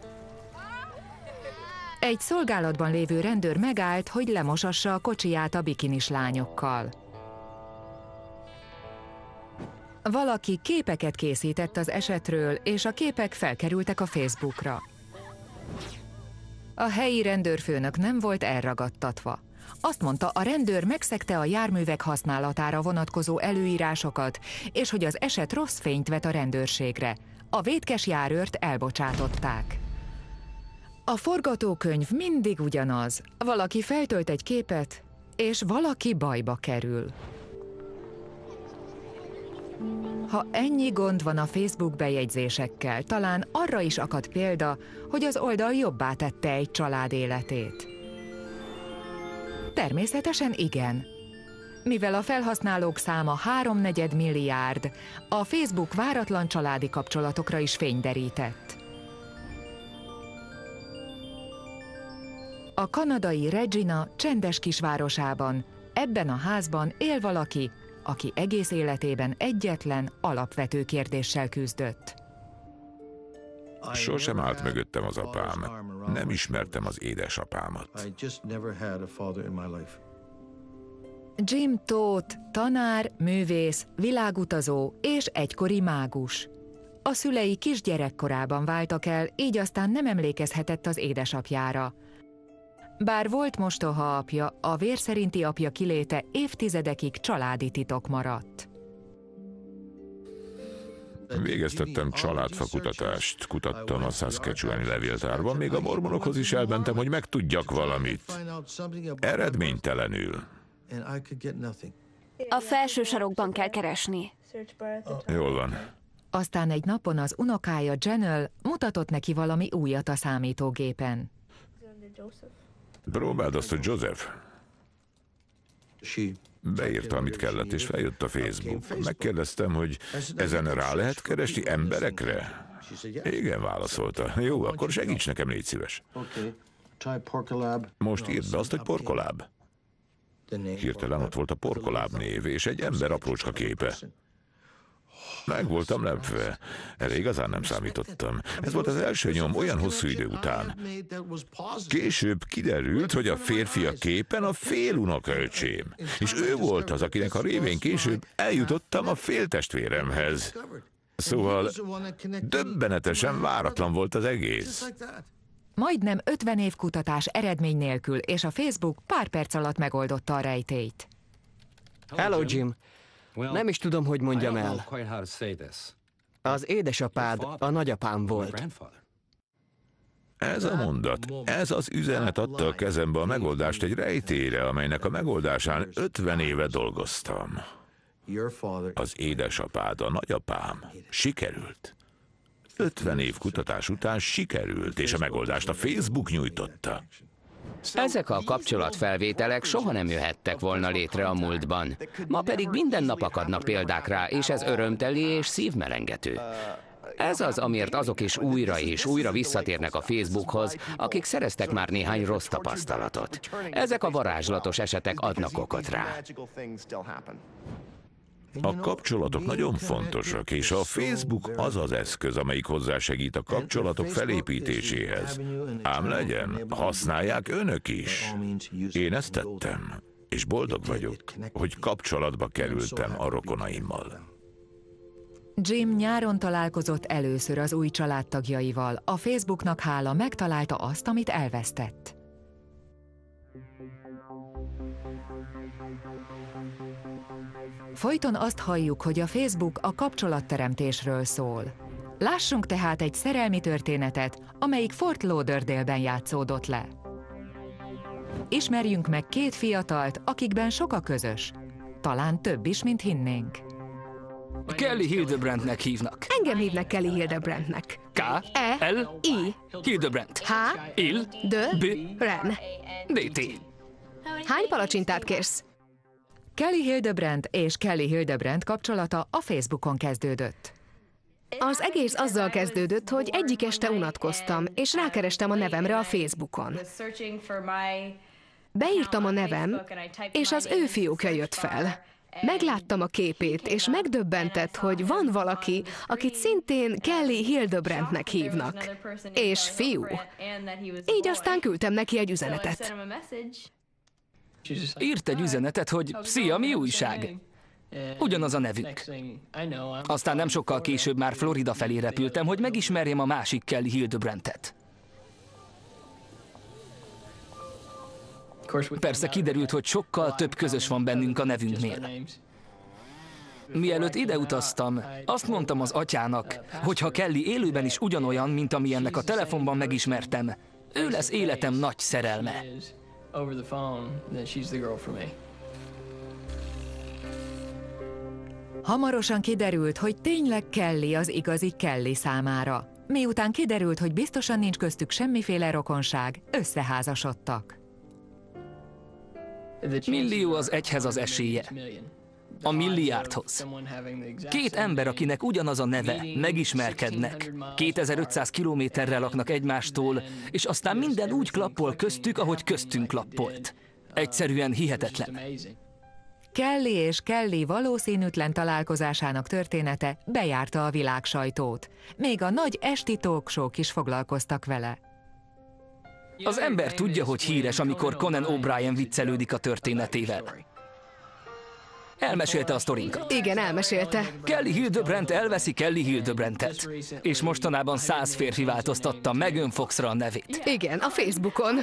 [SPEAKER 1] Egy szolgálatban lévő rendőr megállt, hogy lemosassa a kocsiját a bikinis lányokkal. Valaki képeket készített az esetről, és a képek felkerültek a Facebookra. A helyi rendőrfőnök nem volt elragadtatva. Azt mondta, a rendőr megszegte a járművek használatára vonatkozó előírásokat, és hogy az eset rossz fényt vet a rendőrségre. A vétkes járőrt elbocsátották. A forgatókönyv mindig ugyanaz. Valaki feltölt egy képet, és valaki bajba kerül. Ha ennyi gond van a Facebook bejegyzésekkel, talán arra is akad példa, hogy az oldal jobbá tette egy család életét. Természetesen igen. Mivel a felhasználók száma 3,4 milliárd, a Facebook váratlan családi kapcsolatokra is fényderített. A kanadai Regina csendes kisvárosában, ebben a házban él valaki, aki egész életében egyetlen, alapvető kérdéssel küzdött.
[SPEAKER 13] Sosem állt mögöttem az apám. Nem ismertem az édesapámat.
[SPEAKER 1] Jim Toth, tanár, művész, világutazó és egykori mágus. A szülei kisgyerekkorában váltak el, így aztán nem emlékezhetett az édesapjára. Bár volt mostoha apja, a vér szerinti apja kiléte évtizedekig családi titok maradt.
[SPEAKER 13] Végeztettem családfakutatást, kutattam a Saskatchewani levéltárban, még a mormonokhoz is elmentem, hogy megtudjak valamit. Eredménytelenül.
[SPEAKER 14] A felső sarokban kell keresni.
[SPEAKER 13] Jól van.
[SPEAKER 1] Aztán egy napon az unokája Janelle mutatott neki valami újat a számítógépen.
[SPEAKER 13] Próbáld azt, hogy Joseph. Beírta, amit kellett, és feljött a Facebook. Megkérdeztem, hogy ezen rá lehet keresni emberekre? Igen, válaszolta. Jó, akkor segíts nekem, légy szíves. Most írd be azt, hogy porkoláb. Hirtelen ott volt a porkoláb név, és egy ember aprócska képe. Meg voltam lepve. Erre igazán nem számítottam. Ez volt az első nyom olyan hosszú idő után. Később kiderült, hogy a férfi a képen a félunokaöcsém. És ő volt az, akinek a révén később eljutottam a féltestvéremhez. Szóval döbbenetesen váratlan volt az egész.
[SPEAKER 1] Majdnem 50 év kutatás eredmény nélkül, és a Facebook pár perc alatt megoldotta a rejtélyt.
[SPEAKER 7] Hello, Jim. Nem is tudom, hogy mondjam el. Az édesapád a nagyapám volt.
[SPEAKER 13] Ez a mondat, ez az üzenet adta a kezembe a megoldást egy rejtélyre, amelynek a megoldásán 50 éve dolgoztam. Az édesapád, a nagyapám. Sikerült. 50 év kutatás után sikerült, és a megoldást a Facebook nyújtotta.
[SPEAKER 6] Ezek a kapcsolatfelvételek soha nem jöhettek volna létre a múltban. Ma pedig minden nap akadnak példák rá, és ez örömteli és szívmelengető. Ez az, amiért azok is újra visszatérnek a Facebookhoz, akik szereztek már néhány rossz tapasztalatot. Ezek a varázslatos esetek adnak okot rá.
[SPEAKER 13] A kapcsolatok nagyon fontosak, és a Facebook az az eszköz, amelyik hozzásegít a kapcsolatok felépítéséhez. Ám legyen, használják önök is. Én ezt tettem, és boldog vagyok, hogy kapcsolatba kerültem a rokonaimmal.
[SPEAKER 1] Jim nyáron találkozott először az új családtagjaival. A Facebooknak hála megtalálta azt, amit elvesztett. Folyton azt halljuk, hogy a Facebook a kapcsolatteremtésről szól. Lássunk tehát egy szerelmi történetet, amelyik Fort Lauderdale-ben játszódott le. Ismerjünk meg két fiatalt, akikben sok a közös. Talán több is, mint hinnénk.
[SPEAKER 15] Kelly Hildebrandtnek hívnak.
[SPEAKER 10] Engem hívnak Kelly Hildebrandtnek.
[SPEAKER 15] K-L-I Hildebrandt.
[SPEAKER 10] H-D-B-R-A-N-D-T. Hány palacsintát kérsz?
[SPEAKER 1] Kelly Hildebrandt és Kelly Hildebrandt kapcsolata a Facebookon kezdődött.
[SPEAKER 10] Az egész azzal kezdődött, hogy egyik este unatkoztam, és rákerestem a nevemre a Facebookon. Beírtam a nevem, és az ő fiókja jött fel. Megláttam a képét, és megdöbbentett, hogy van valaki, akit szintén Kelly Hildebrandtnek hívnak. És fiú. Így aztán küldtem neki egy üzenetet.
[SPEAKER 15] Írt egy üzenetet, hogy szia, mi újság? Ugyanaz a nevünk. Aztán nem sokkal később már Florida felé repültem, hogy megismerjem a másik Kelly Hildebrandtet. Persze kiderült, hogy sokkal több közös van bennünk a nevünknél. Mielőtt ide utaztam, azt mondtam az atyának, hogy ha Kelly élőben is ugyanolyan, mint amilyennek a telefonban megismertem, ő lesz életem nagy szerelme.
[SPEAKER 1] Hamarosan kiderült, hogy tényleg Kelly az igazi Kelly számára. Miután kiderült, hogy biztosan nincs köztük semmiféle rokonság, összeházasodtak.
[SPEAKER 15] Millió az egyhez az esélye. A milliárdhoz. Két ember, akinek ugyanaz a neve, megismerkednek. 2500 kilométerre laknak egymástól, és aztán minden úgy klappol köztük, ahogy köztünk klappolt. Egyszerűen hihetetlen.
[SPEAKER 1] Kelly és Kelly valószínűtlen találkozásának története bejárta a világsajtót. Még a nagy esti talkshow-k is foglalkoztak vele.
[SPEAKER 15] Az ember tudja, hogy híres, amikor Conan O'Brien viccelődik a történetével. Elmesélte a sztorinkat.
[SPEAKER 10] Igen, elmesélte.
[SPEAKER 15] Kelly Hildebrandt elveszi Kelly Hildebrandt-et. És mostanában 100 férfi változtatta Megan Foxra a nevét.
[SPEAKER 10] Igen, a Facebookon.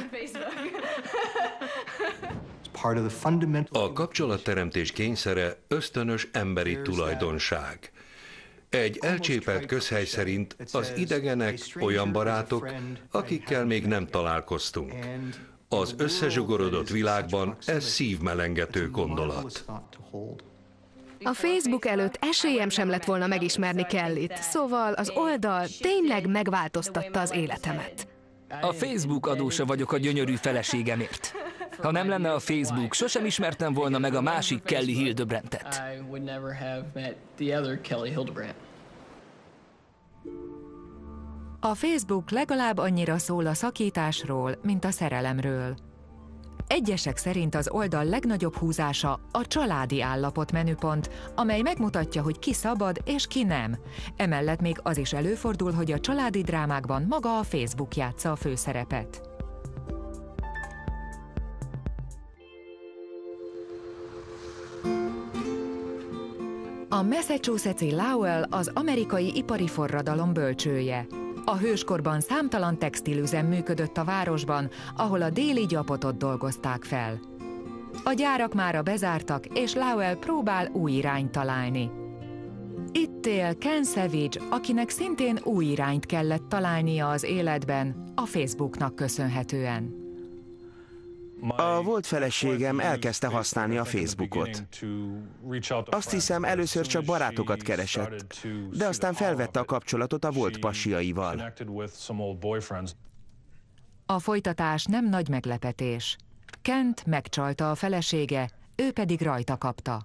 [SPEAKER 3] A kapcsolatteremtés kényszere ösztönös emberi tulajdonság. Egy elcsépelt közhely szerint az idegenek olyan barátok, akikkel még nem találkoztunk. Az összezsugorodott világban ez szívmelengető gondolat.
[SPEAKER 10] A Facebook előtt esélyem sem lett volna megismerni Kellyt, szóval az oldal tényleg megváltoztatta az életemet.
[SPEAKER 15] A Facebook adósa vagyok a gyönyörű feleségemért. Ha nem lenne a Facebook, sosem ismertem volna meg a másik Kelly Hildebrandt-et.
[SPEAKER 1] A Facebook legalább annyira szól a szakításról, mint a szerelemről. Egyesek szerint az oldal legnagyobb húzása a családi állapot menüpont, amely megmutatja, hogy ki szabad és ki nem. Emellett még az is előfordul, hogy a családi drámákban maga a Facebook játsza a főszerepet. A Massachusetts-i Lowell az amerikai ipari forradalom bölcsője. A hőskorban számtalan textilüzem működött a városban, ahol a déli gyapotot dolgozták fel. A gyárak mára bezártak, és Lowell próbál új irányt találni. Itt él Ken Savage, akinek szintén új irányt kellett találnia az életben, a Facebooknak köszönhetően.
[SPEAKER 5] A volt feleségem elkezdte használni a Facebookot. Azt hiszem, először csak barátokat keresett, de aztán felvette a kapcsolatot a volt pasiaival.
[SPEAKER 1] A folytatás nem nagy meglepetés. Kent megcsalta a felesége, ő pedig rajta kapta.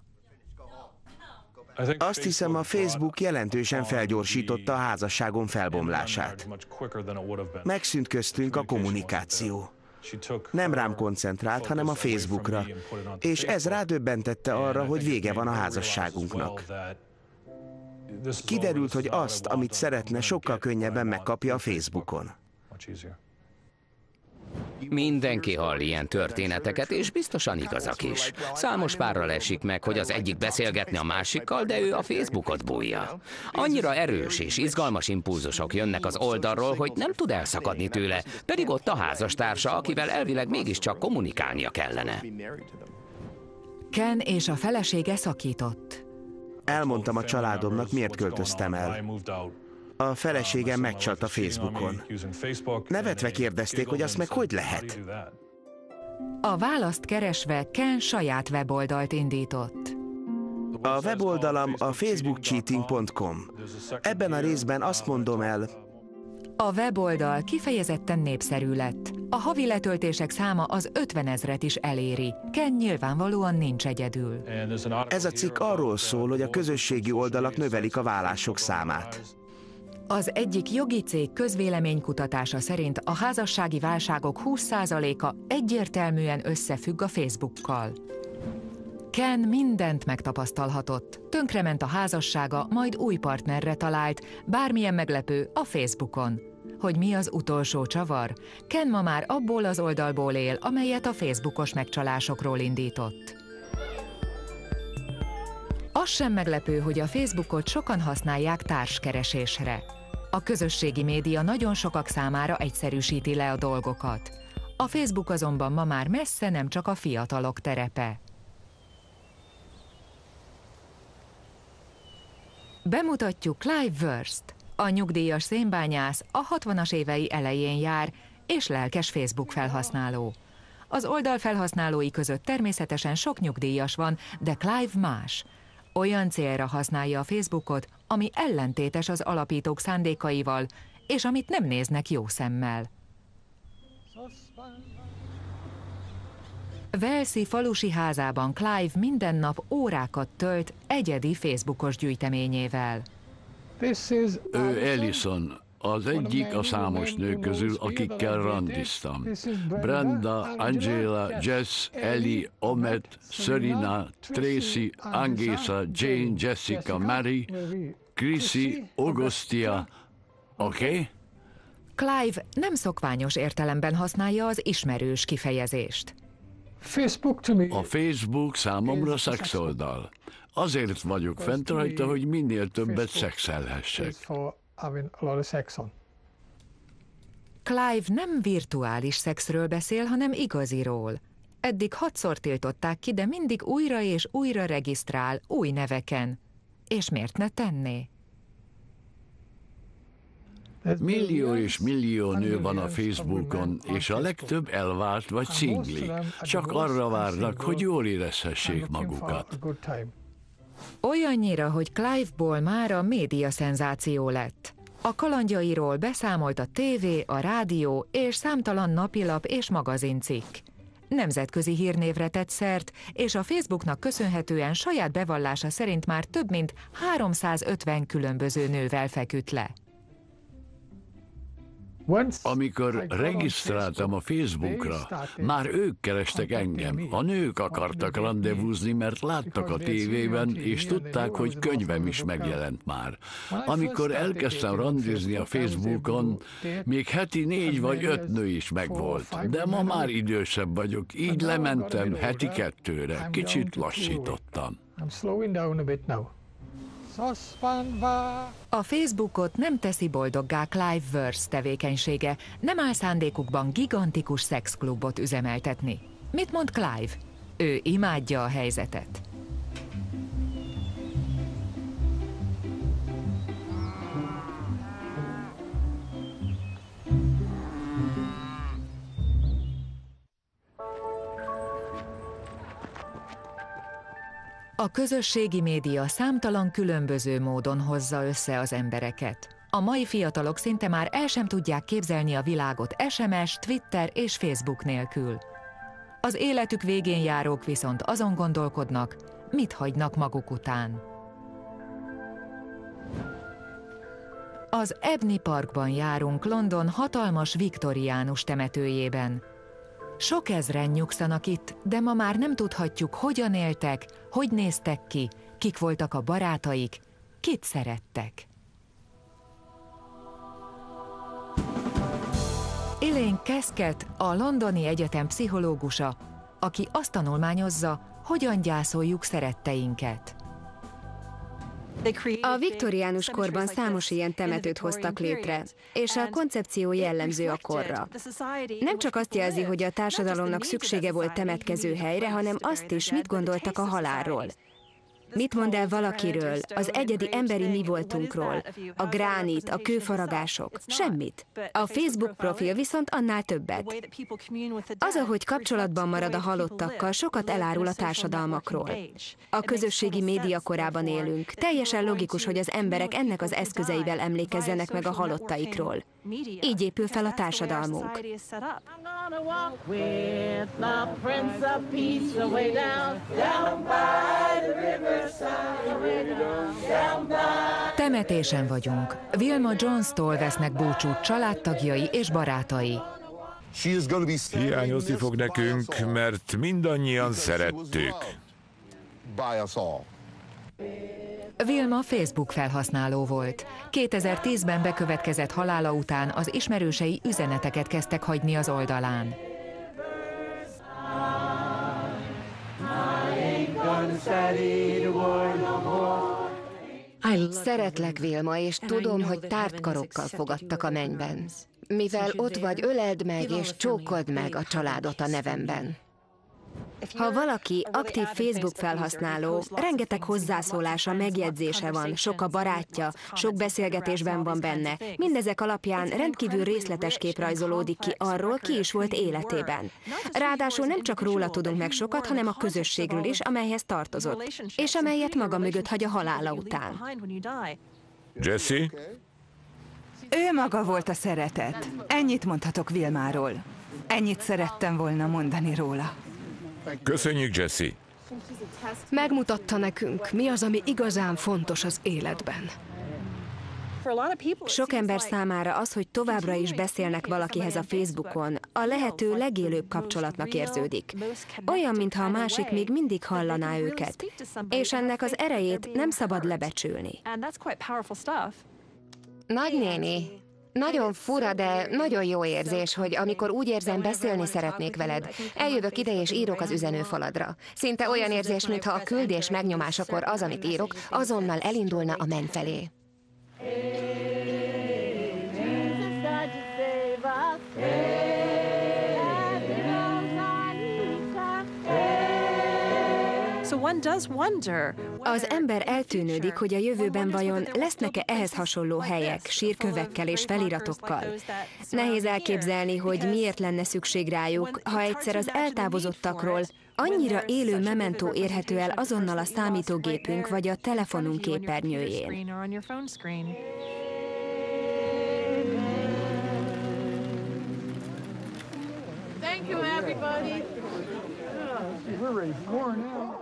[SPEAKER 5] Azt hiszem, a Facebook jelentősen felgyorsította a házasságom felbomlását. Megszűnt köztünk a kommunikáció. Nem rám koncentrált, hanem a Facebookra, és ez rádöbbentette arra, hogy vége van a házasságunknak. Kiderült, hogy azt, amit szeretne, sokkal könnyebben megkapja a Facebookon.
[SPEAKER 6] Mindenki hall ilyen történeteket, és biztosan igazak is. Számos párral esik meg, hogy az egyik beszélgetne a másikkal, de ő a Facebookot bújja. Annyira erős és izgalmas impulzusok jönnek az oldalról, hogy nem tud elszakadni tőle, pedig ott a házastársa, akivel elvileg mégiscsak kommunikálnia kellene.
[SPEAKER 1] Ken és a felesége szakított.
[SPEAKER 5] Elmondtam a családomnak, miért költöztem el. A feleségem megcsalt a Facebookon. Nevetve kérdezték, hogy azt meg hogy lehet.
[SPEAKER 1] A választ keresve Ken saját weboldalt indított.
[SPEAKER 5] A weboldalam a facebookcheating.com. Ebben a részben azt mondom el,
[SPEAKER 1] a weboldal kifejezetten népszerű lett. A havi letöltések száma az 50 000-et is eléri. Ken nyilvánvalóan nincs egyedül.
[SPEAKER 5] Ez a cikk arról szól, hogy a közösségi oldalak növelik a vállások számát.
[SPEAKER 1] Az egyik jogi cég közvéleménykutatása szerint a házassági válságok 20%-a egyértelműen összefügg a Facebookkal. Ken mindent megtapasztalhatott, tönkrement a házassága, majd új partnerre talált, bármilyen meglepő, a Facebookon. Hogy mi az utolsó csavar? Ken ma már abból az oldalból él, amelyet a Facebookos megcsalásokról indított. Az sem meglepő, hogy a Facebookot sokan használják társkeresésre. A közösségi média nagyon sokak számára egyszerűsíti le a dolgokat. A Facebook azonban ma már messze nem csak a fiatalok terepe. Bemutatjuk Clive Wurst. A nyugdíjas szénbányász a 60-as évei elején jár, és lelkes Facebook felhasználó. Az oldal felhasználói között természetesen sok nyugdíjas van, de Clive más. Olyan célra használja a Facebookot, ami ellentétes az alapítók szándékaival, és amit nem néznek jó szemmel. Walesi falusi házában Clive minden nap órákat tölt egyedi Facebookos gyűjteményével.
[SPEAKER 16] Ő Ellison, az egyik a számos nő közül, akikkel randiztam. Brenda, Angela, Jess, Ellie, Omet, Serena, Tracy, Angesa, Jane, Jessica, Mary, Chrissy, Augustia. Oké?
[SPEAKER 1] Clive nem szokványos értelemben használja az ismerős kifejezést.
[SPEAKER 16] A Facebook számomra szexoldal. Azért vagyok fent rajta, hogy minél többet szexelhessek.
[SPEAKER 1] Clive nem virtuális szexről beszél, hanem igaziról. Eddig 6-szor tiltották ki, de mindig újra és újra regisztrál, új neveken. És miért ne tenné?
[SPEAKER 16] Millió és millió nő van a Facebookon, és a legtöbb elvált vagy szingli. Csak arra várnak, hogy jól érezhessék magukat.
[SPEAKER 1] Olyannyira, hogy Clive-ból már a média szenzáció lett. A kalandjairól beszámolt a tévé, a rádió és számtalan napilap és magazincikk. Nemzetközi hírnévre tett szert, és a Facebooknak köszönhetően saját bevallása szerint már több mint 350 különböző nővel feküdt le.
[SPEAKER 16] Amikor regisztráltam a Facebookra, már ők kerestek engem. A nők akartak randevúzni, mert láttak a tévében, és tudták, hogy könyvem is megjelent már. Amikor elkezdtem randizni a Facebookon, még heti 4 vagy 5 nő is megvolt. De ma már idősebb vagyok, így lementem heti 2-re. Kicsit lassítottam.
[SPEAKER 1] A Facebookot nem teszi boldoggá Clive Wurst tevékenysége, nem áll szándékukban gigantikus szexklubot üzemeltetni. Mit mond Clive? Ő imádja a helyzetet. A közösségi média számtalan különböző módon hozza össze az embereket. A mai fiatalok szinte már el sem tudják képzelni a világot SMS, Twitter és Facebook nélkül. Az életük végén járók viszont azon gondolkodnak, mit hagynak maguk után. Az Abney Parkban járunk London hatalmas viktoriánus temetőjében. Sok ezren nyugszanak itt, de ma már nem tudhatjuk, hogyan éltek, hogy néztek ki, kik voltak a barátaik, kit szerettek. Elaine Keskett, a Londoni Egyetem pszichológusa, aki azt tanulmányozza, hogyan gyászoljuk szeretteinket.
[SPEAKER 17] A viktoriánus korban számos ilyen temetőt hoztak létre, és a koncepció jellemző a korra. Nem csak azt jelzi, hogy a társadalomnak szüksége volt temetkező helyre, hanem azt is, mit gondoltak a halálról. Mit mond el valakiről, az egyedi emberi mi voltunkról, a gránit, a kőfaragások? Semmit. A Facebook profil viszont annál többet. Az, ahogy kapcsolatban marad a halottakkal, sokat elárul a társadalmakról. A közösségi média korában élünk. Teljesen logikus, hogy az emberek ennek az eszközeivel emlékezzenek meg a halottaikról. Így épül fel a társadalmunk.
[SPEAKER 1] Temetésen vagyunk. Wilma Jones-tól vesznek búcsút családtagjai és barátai.
[SPEAKER 13] Hiányozni fog nekünk, mert mindannyian szerettük.
[SPEAKER 1] Wilma Facebook felhasználó volt. 2010-ben bekövetkezett halála után az ismerősei üzeneteket kezdtek hagyni az oldalán.
[SPEAKER 12] Szeretlek, Wilma, és tudom, hogy tárt karokkal fogadtak a mennyben. Mivel ott vagy, öleld meg és csókold meg a családot a nevemben.
[SPEAKER 17] Ha valaki aktív Facebook felhasználó, rengeteg hozzászólása, megjegyzése van, sok a barátja, sok beszélgetésben van benne, mindezek alapján rendkívül részletes kép rajzolódik ki arról, ki is volt életében. Ráadásul nem csak róla tudunk meg sokat, hanem a közösségről is, amelyhez tartozott, és amelyet maga mögött hagy a halála után.
[SPEAKER 13] Jesse?
[SPEAKER 18] Ő maga volt a szeretet. Ennyit mondhatok Vilmáról. Ennyit szerettem volna mondani róla.
[SPEAKER 13] Köszönjük, Jesse.
[SPEAKER 10] Megmutatta nekünk, mi az, ami igazán fontos az életben.
[SPEAKER 17] Sok ember számára az, hogy továbbra is beszélnek valakihez a Facebookon, a lehető legélőbb kapcsolatnak érződik. Olyan, mintha a másik még mindig hallaná őket, és ennek az erejét nem szabad lebecsülni.
[SPEAKER 12] Nagynéni, nagyon fura, de nagyon jó érzés, hogy amikor úgy érzem, beszélni szeretnék veled, eljövök ide és írok az üzenőfaladra. Szinte olyan érzés, mintha a küldés megnyomásakor az, amit írok, azonnal elindulna a menny felé.
[SPEAKER 17] Az ember eltűnődik, hogy a jövőben vajon lesznek-e ehhez hasonló helyek, sírkövekkel és feliratokkal. Nehéz elképzelni, hogy miért lenne szükség rájuk, ha egyszer az eltávozottakról annyira élő mementó érhető el azonnal a számítógépünk vagy a telefonunk képernyőjén.
[SPEAKER 19] Thank you, everybody. We're ready for more now.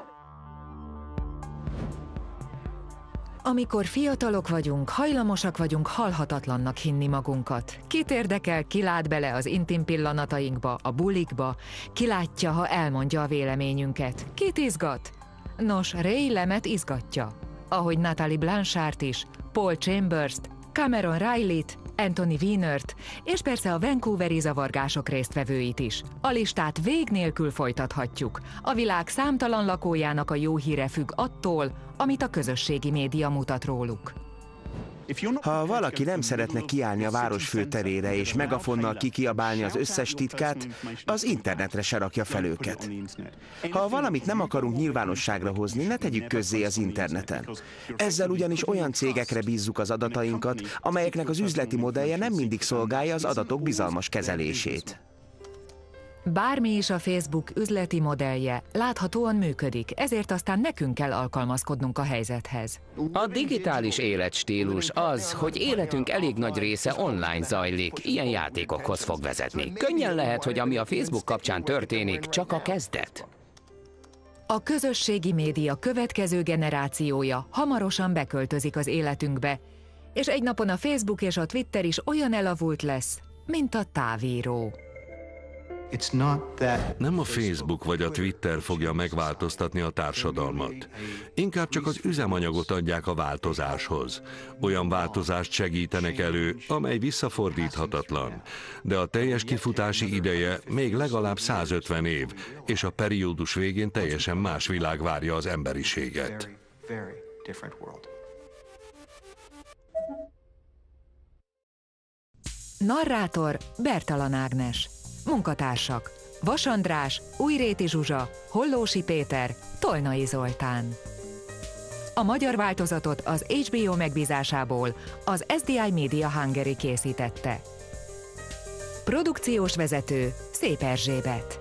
[SPEAKER 1] Amikor fiatalok vagyunk, hajlamosak vagyunk halhatatlannak hinni magunkat. Kit érdekel, ki lát bele az intim pillanatainkba, a bulikba, ki látja, ha elmondja a véleményünket. Kit izgat? Nos, Ray Lemet izgatja. Ahogy Natalie Blanchard is, Paul Chambers-t, Cameron Riley-t, Anthony Weiner-t, és persze a vancouveri zavargások résztvevőit is. A listát vég nélkül folytathatjuk. A világ számtalan lakójának a jó híre függ attól, amit a közösségi média mutat róluk.
[SPEAKER 5] Ha valaki nem szeretne kiállni a város főterére és megafonnal kikiabálni az összes titkát, az internetre se rakja fel őket. Ha valamit nem akarunk nyilvánosságra hozni, ne tegyük közzé az interneten. Ezzel ugyanis olyan cégekre bízzuk az adatainkat, amelyeknek az üzleti modellje nem mindig szolgálja az adatok bizalmas kezelését.
[SPEAKER 1] Bármi is a Facebook üzleti modellje, láthatóan működik, ezért aztán nekünk kell alkalmazkodnunk a helyzethez.
[SPEAKER 6] A digitális életstílus az, hogy életünk elég nagy része online zajlik, ilyen játékokhoz fog vezetni. Könnyen lehet, hogy ami a Facebook kapcsán történik, csak a kezdet.
[SPEAKER 1] A közösségi média következő generációja hamarosan beköltözik az életünkbe, és egy napon a Facebook és a Twitter is olyan elavult lesz, mint a távíró.
[SPEAKER 3] Nem a Facebook vagy a Twitter fogja megváltoztatni a társadalmat. Inkább csak az üzemanyagot adják a változáshoz. Olyan változást segítenek elő, amely visszafordíthatatlan. De a teljes kifutási ideje még legalább 150 év, és a periódus végén teljesen más világ várja az emberiséget.
[SPEAKER 1] Narrátor Bertalan Ágnes. Munkatársak: Vas András, Újréti Zsuzsa, Hollósi Péter, Tolnai Zoltán. A magyar változatot az HBO megbízásából az SDI Media Hungary készítette. Produkciós vezető Szép Erzsébet.